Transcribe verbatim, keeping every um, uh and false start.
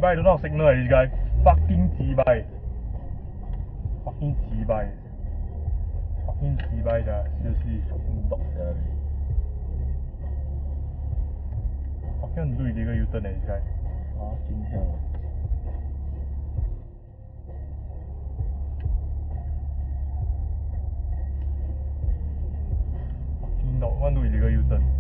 bye, don't know how signal this guy. Fucking bye. Fucking bye. Fucking bye, seriously. Fucking dog, yeah. Fucking do illegal U-turn, eh, this guy. Fucking hell. Fucking dog, want do illegal U-turn.